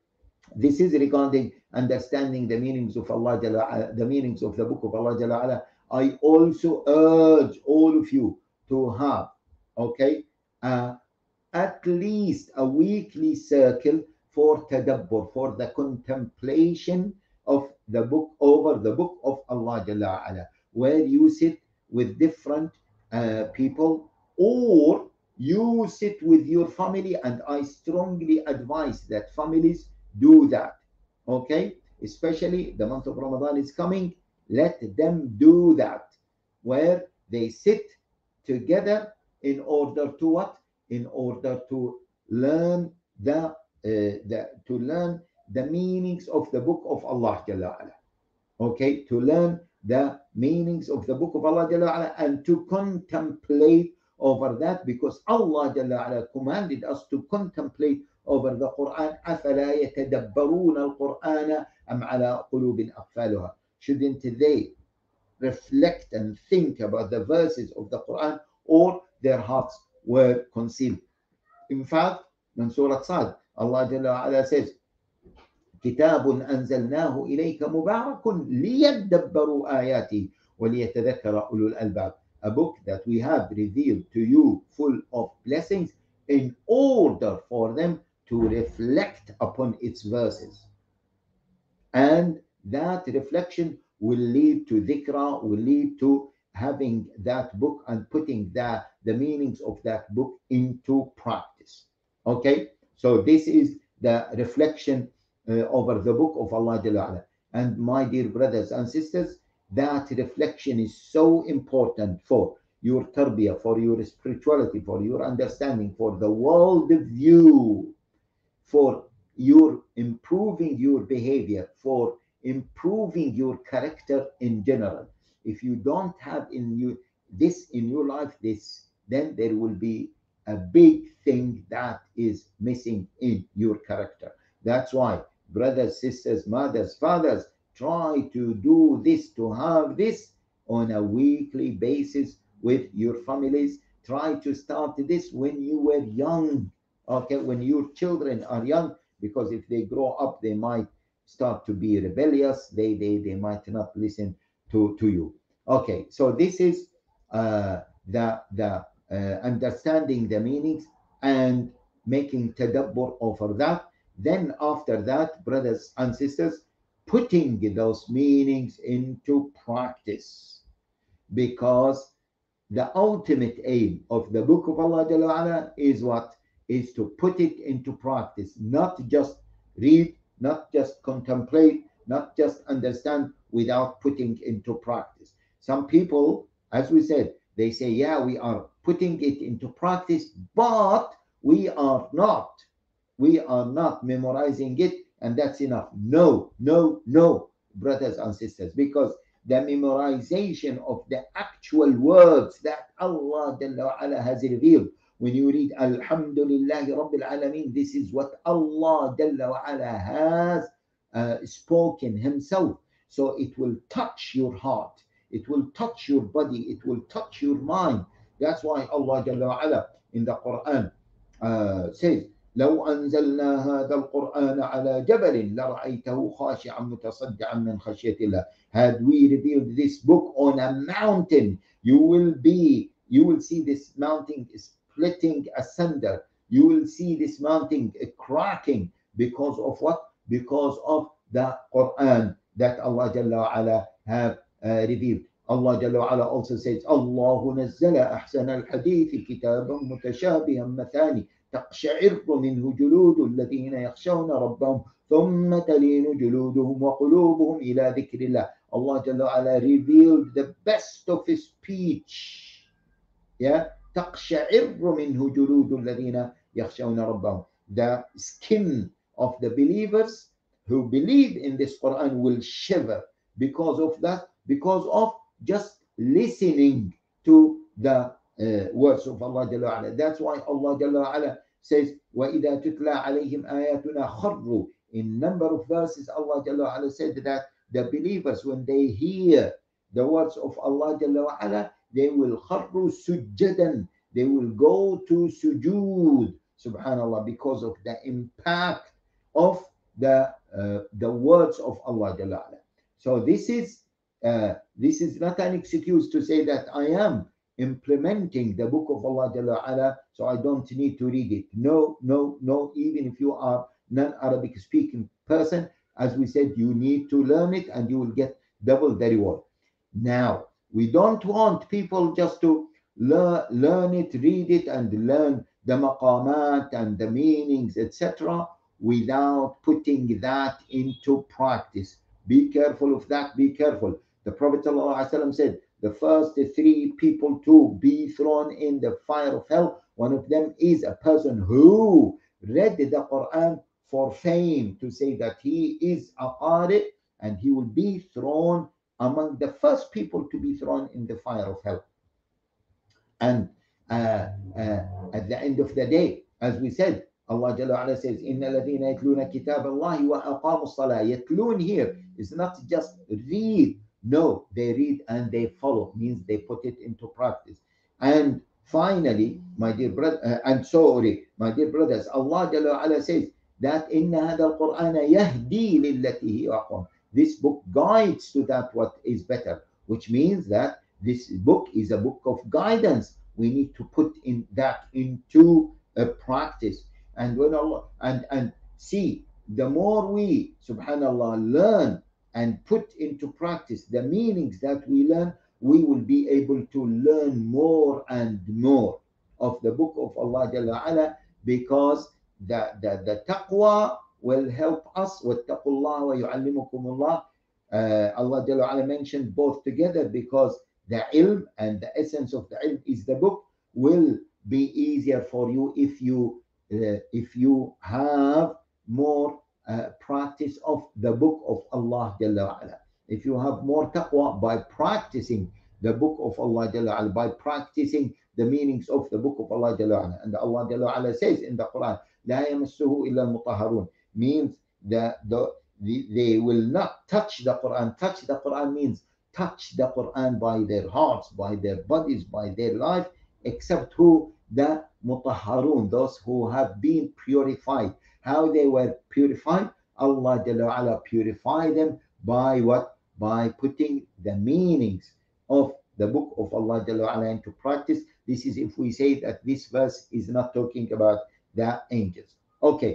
this is regarding understanding the meanings of Allah Jalla, the meanings of the book of Allah Jalla wa'ala. I also urge all of you to have, okay, uh, at least a weekly circle for tadabbur, for the contemplation of the book, over the book of Allah Jalla wa'ala, where you sit with different uh, people, or you sit with your family, and I strongly advise that families do that, okay? Especially the month of Ramadan is coming, let them do that, where they sit together in order to what? In order to learn the, uh, the to learn the meanings of the book of Allah Jalla wa'ala, okay? To learn the meanings of the book of Allah Jalla wa'ala, and to contemplate over that, because Allah Jalla wa'ala commanded us to contemplate over the Quran. أَفَلَا يَتَدَبَّرُونَ الْقُرْآنَ أَمْ عَلَى قُلُوبٍ أَقْفَالُهَا. Shouldn't they reflect and think about the verses of the Quran, or their hearts were concealed? In fact, in Surah Sad, Allah Jalla wa Ala says, كتاب أنزلناه إليك مبارك ليدبروا آياته وليتذكر أولو الألباب. A book that we have revealed to you full of blessings in order for them to reflect upon its verses. And that reflection will lead to dhikra, will lead to having that book and putting the, the meanings of that book into practice. Okay, so this is the reflection uh, over the book of Allah Jalla wa Ala. And my dear brothers and sisters, that reflection is so important for your tarbiyah, for your spirituality, for your understanding, for the world view, for your improving your behavior, for improving your character in general. If you don't have in you this in your life, this, then there will be a big thing that is missing in your character. That's why, brothers, sisters, mothers, fathers, try to do this, to have this on a weekly basis with your families. Try to start this when you were young, okay, when your children are young, because if they grow up, they might start to be rebellious. They they, they might not listen to, to you. Okay, so this is uh, the, the uh, understanding the meanings and making tadabbur over that. Then after that, brothers and sisters, putting those meanings into practice, because the ultimate aim of the book of Allah Jalla wa Ala is what? Is to put it into practice, not just read, not just contemplate, not just understand without putting into practice. Some people, as we said, they say, yeah, we are putting it into practice, but we are not. We are not memorizing it, and that's enough. No, no, no, brothers and sisters, because the memorization of the actual words that Allah Jalla wa Ala has revealed. When you read Alhamdulillahi Rabbil Alameen, this is what Allah Jalla wa Ala has uh, spoken himself. So it will touch your heart, it will touch your body, it will touch your mind. That's why Allah Jalla wa Ala in the Quran uh, says, لو أنزلنا هذا القرآن على جبل لرأيته خاشعا متصدعا من خشية الله. Had we revealed this book on a mountain, you will be, you will see this mountain splitting asunder. You will see this mountain cracking because of what? Because of the Quran that Allah Jalla wa Ala have uh, revealed. Allah Jalla wa Ala also says, الله نزل أحسن الحديث كتابا متشابها مثاني تقشعر منه جلود الذين يخشون ربهم ثم تلين جلودهم وقلوبهم إلى ذكر الله. Allah Jalla wa Ala revealed the best of his speech. Yeah, تقشعر منه جلود الذين يخشون ربهم. The skin of the believers who believe in this Quran will shiver because of that, because of just listening to the uh, words of Allah Jalla wa Ala. That's why Allah Jalla wa Ala says, وَإِذَا تُتْلَى عَلَيْهِمْ آيَاتُنَا خَرُّوا. In number of verses, Allah Jalla wa Ala said that the believers, when they hear the words of Allah Jalla wa Ala, they will خَرُّوا سُجَّدًا. They will go to sujood, subhanallah, because of the impact of the uh, the words of Allah Jalla wa Ala. So this is uh, this is not an excuse to say that I am implementing the book of Allah Jalla wa Ala, so I don't need to read it. No, no, no. Even if you are non-Arabic speaking person, as we said, you need to learn it and you will get double the reward. Now, we don't want people just to learn, learn it, read it, and learn the maqamat and the meanings, et cetera, without putting that into practice. Be careful of that. Be careful. The Prophet ﷺ said, the first three people to be thrown in the fire of hell, one of them is a person who read the Quran for fame, to say that he is a qari, and he will be thrown among the first people to be thrown in the fire of hell. And uh, uh, at the end of the day, as we said, Allah Jalla wa Ala says, إِنَّ الَّذِينَ يَتْلُونَ كِتَابَ اللَّهِ وَأَقَامُوا الصَّلَاةَ. Yatloon here is not just read. No, they read and they follow. Means they put it into practice. And finally, my dear brother, uh, and sorry, my dear brothers, Allah Jalla wa Ala says that إِنَّ هَذَا الْقُرْآنَ يَهْدِي لِلَّتِي هِيَ أَقْوَمُ. This book guides to that what is better, which means that this book is a book of guidance. We need to put in that into a practice. And when Allah and and see, the more we, subhanallah, learn and put into practice the meanings that we learn, we will be able to learn more and more of the book of Allah Jalla Ala, because the, the, the taqwa will help us. وَاتَّقُوا اللَّهَ وَيُعَلِّمُكُمُ اللَّهُ. Uh, Allah Jalla Ala mentioned both together, because the ilm and the essence of the ilm is the book will be easier for you if you uh, if you have more uh, practice of the book of Allah Jalla wa Ala. If you have more taqwa by practicing the book of Allah Jalla wa Ala, by practicing the meanings of the book of Allah Jalla wa Ala. And Allah Jalla wa Ala says in the Quran, لا يمسه إلا المطهرون, means that the, the, they will not touch the Quran. Touch the Quran means touch the Quran by their hearts, by their bodies, by their life, except who? The mutahharun, those who have been purified. How they were purified? Allah Jalla wa Ala purify them by what? By putting the meanings of the book of Allah Jalla wa Ala into practice. This is if we say that this verse is not talking about the angels. Okay,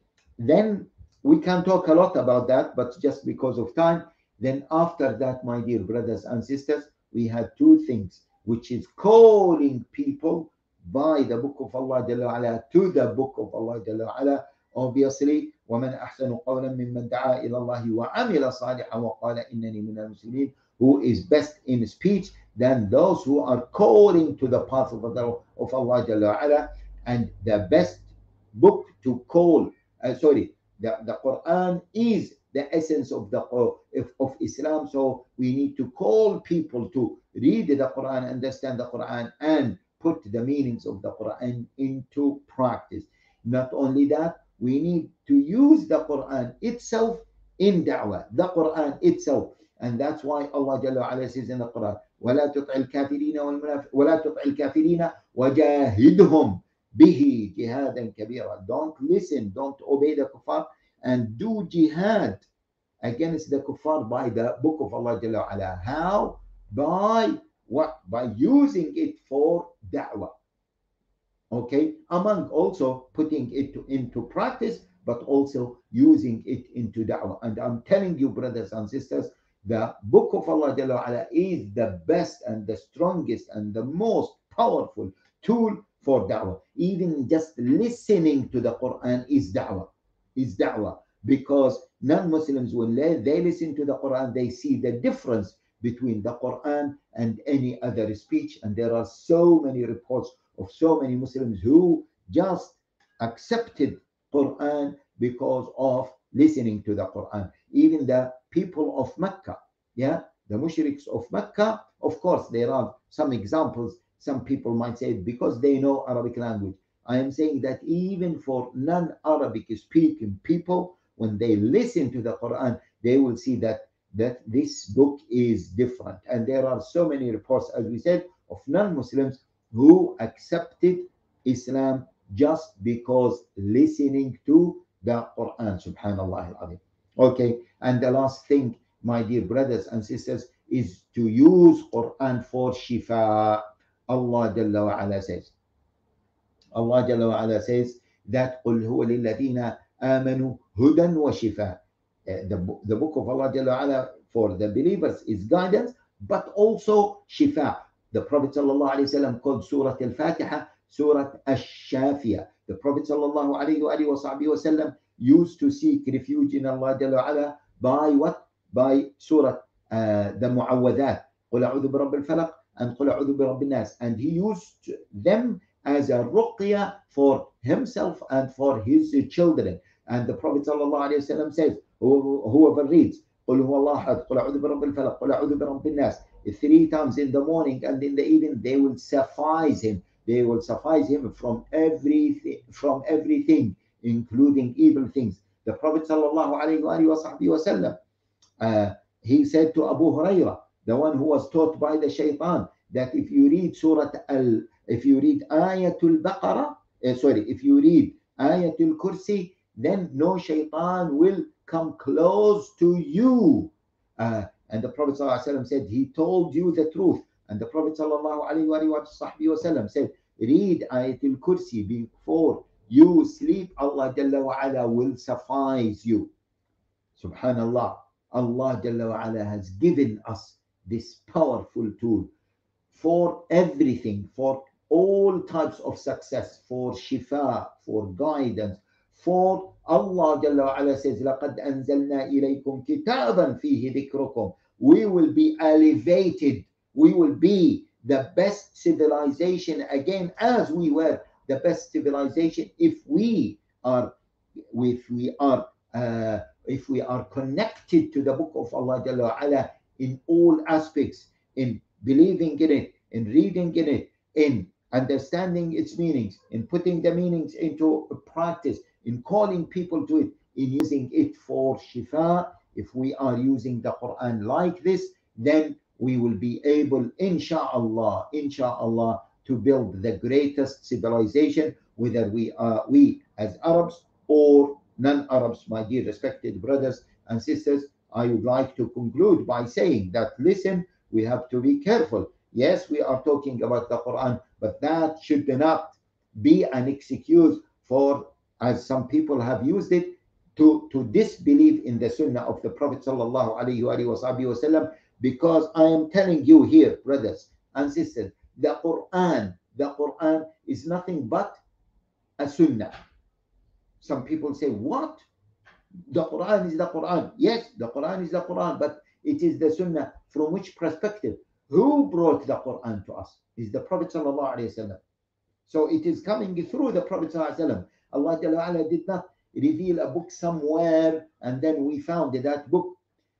then we can talk a lot about that, but just because of time, then after that, my dear brothers and sisters, we had two things, which is calling people by the book of Allah Jalla wa Ala to the book of Allah Jalla wa Ala. Obviously, وَمَنْ أَحْسَنُ قَوْلًا مِمَّنْ دَعَا إِلَى اللَّهِ وَعَمِلَ صَالِحًا وَقَالَ إِنَّنِي مِنَ الْمُسْلِمِينَ. Who is best in speech than those who are calling to the path of Allah, of Allah Jalla wa Ala. And the best book to call, uh, sorry, the, the Quran is the essence of the of, of Islam. So we need to call people to read the Quran, understand the Quran, and put the meanings of the Quran into practice. Not only that, we need to use the Quran itself in da'wah, the Quran itself. And that's why Allah Jalla wa Ala says in the Quran, وَلَا تُطْعِ الْكَافِرِينَ وَالْمُنَافِقِينَ وَلَا تُطْعِ الْكَافِرِينَ وَجَاهِدْهُمْ بِهِ جِهَادًا كَبِيرًا. Don't listen, don't obey the kuffar, and do jihad against the kuffar by the book of Allah Jalla wa Ala. How? By what? By using it for da'wah. Okay, among also putting it to, into practice, but also using it into da'wah. And I'm telling you, brothers and sisters, the book of Allah Jalla wa Ala is the best and the strongest and the most powerful tool for da'wah. Even just listening to the Quran is da'wah, is da'wah. Because non-Muslims, when they, they listen to the Quran, they see the difference between the Quran and any other speech. And there are so many reports of so many Muslims who just accepted Quran because of listening to the Quran. Even the people of Mecca, yeah, the mushriks of Mecca, of course, there are some examples. Some people might say because they know Arabic language. I am saying that even for non-Arabic speaking people, when they listen to the Quran, they will see that that this book is different. And there are so many reports, as we said, of non-Muslims who accepted Islam just because listening to the Quran. Subhanallah al-Azim. Okay, and the last thing, my dear brothers and sisters, is to use Quran for shifa. Allah Jalla wa Ala says, Allah Jalla wa Ala says that قُلْ هُوَ لِلَّذِينَ آمَنُوا هُدًى وَشِفَاءً. The, the book of Allah Jalla wa Ala for the believers is guidance, but also shifa. The Prophet sallallahu alaihi wasallam called Surah Al-Fatiha Surah Ash-Shafiyah. The Prophet sallallahu alaihi wasallam used to seek refuge in Allah Jalla wa Ala by what? By Surah uh, the Mu'awwadat. قُلْ أَعُوذُ بِرَبِّ الْفَلَقِ and قُلْ أَعُوذُ بِرَبِّ النَّاسِ. And he used them as a ruqya for himself and for his children. And the Prophet sallallahu alaihi wasallam says, whoever reads قُلْ هُوَ اللَّهُ أَحَدٌ قُلْ أَعُوذُ بِرَبِّ الْفَلَقِ قُلْ أَعُوذُ بِرَبِّ النَّاسِ three times in the morning and in the evening, they will suffice him. They will suffice him from everything, from everything including evil things. The Prophet sallallahu alaihi wasallam, uh, he said to Abu Hurairah, the one who was taught by the shaitan, that if you read Surah Al, if you read Ayatul Baqarah, uh, sorry, if you read Ayatul Kursi, then no shaitan will come close to you. Uh, and the Prophet ﷺ said, he told you the truth. And the Prophet ﷺ said, read Ayatul Kursi before you sleep. Allah Jalla wa ala will suffice you. Subhanallah. Allah Jalla wa ala has given us this powerful tool for everything, for all types of success, for shifa, for guidance, for Allah Jalla wa ala says, لَقَدْ أَنزَلْنَا إِلَيْكُمْ كِتَابًا فِيهِ ذِكْرُكُمْ. We will be elevated. We will be the best civilization again, as we were the best civilization if we are, if we are, uh, if we are connected to the book of Allah Jalla wa ala in all aspects, in believing in it, in reading in it, in understanding its meanings, in putting the meanings into practice, in calling people to it, in using it for shifa. If we are using the Quran like this, then we will be able, insha'Allah, insha'Allah, to build the greatest civilization, whether we are we as Arabs or non-Arabs. My dear respected brothers and sisters, I would like to conclude by saying that, listen, we have to be careful. Yes, we are talking about the Quran, but that should not be an excuse for, as some people have used it, to, to disbelieve in the Sunnah of the Prophet sallallahu alaihi wasallam. Because I am telling you here, brothers and sisters, the Quran, the Quran is nothing but a Sunnah. Some people say, what? The Quran is the Quran. Yes, the Quran is the Quran, but it is the Sunnah. From which perspective? Who brought the Quran to us? Is the Prophet sallallahu alaihi wasallam. So it is coming through the Prophet sallallahu alaihi wasallam. Allah Jalla wa ala did not reveal a book somewhere and then we found that book.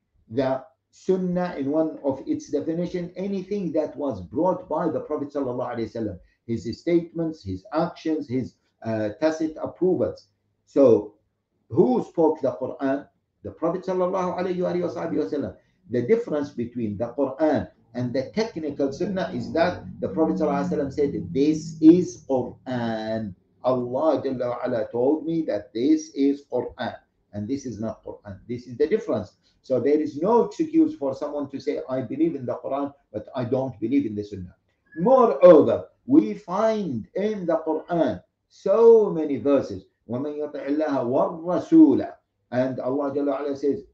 The Sunnah, in one of its definition, anything that was brought by the Prophet sallallahu alaihi wasallam, his statements, his actions, his uh, tacit approvals. So who spoke the Quran? The Prophet sallallahu alaihi wasallam. The difference between the Quran and the technical Sunnah is that the Prophet sallallahu alaihi wasallam said, this is Quran. Allah Jalla wa ala told me that this is Quran and this is not Quran. This is the difference. So there is no excuse for someone to say, I believe in the Quran, but I don't believe in the Sunnah. Moreover, we find in the Quran so many verses. وَمَنْ يُطِعِ اللَّهَ وَالرَّسُولَ. And Allah Jalla wa ala says,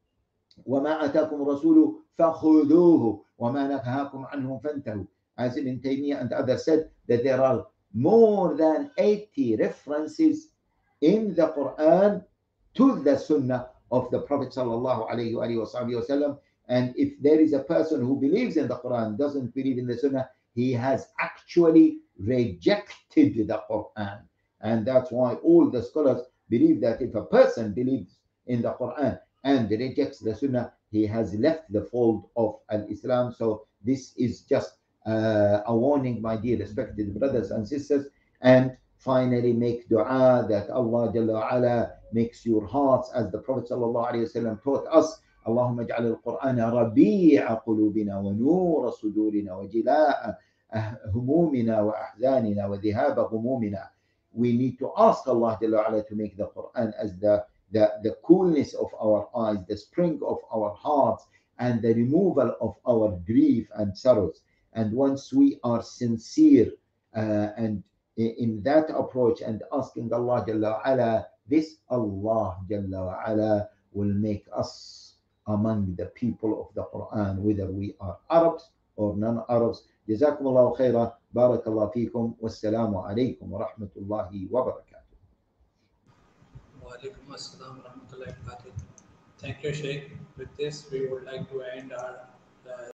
وَمَا أَتَاكُمْ الرَّسُولُ فَخُذُوهُ وَمَا نَهَاكُمْ عَنْهُ فَانْتَهُوا. As Ibn Taymiyyah and others said, that there are more than eighty references in the Quran to the Sunnah of the Prophet sallallahu alaihi wasallam. And if there is a person who believes in the Quran, doesn't believe in the Sunnah, he has actually rejected the Quran. And that's why all the scholars believe that if a person believes in the Quran and rejects the Sunnah, he has left the fold of Al-Islam. So this is just uh, a warning, my dear respected brothers and sisters. And finally, make dua that Allah Jalla wa ala makes your hearts, as the Prophet sallallahu alaihi wasallam taught us, Allahumma ij'al al-Qur'ana rabi'a qulubina wa nura sudurina wa jila'a humumina wa ahzanina wa dhihaba humumina. We need to ask Allah Jalla wa ala to make the Quran as the, the, the coolness of our eyes, the spring of our hearts, and the removal of our grief and sorrows. And once we are sincere uh, and in that approach and asking Allah Jalla wa ala, this Allah Jalla wa ala will make us among the people of the Quran, whether we are Arabs or non-Arabs. جزاكم الله خيرا. بارك الله فيكم. والسلام عليكم ورحمة الله وبركاته. Walaikum assalam wa rahmatullahi wa barakatuh. Thank you, Sheikh. With this, we would like to end our uh,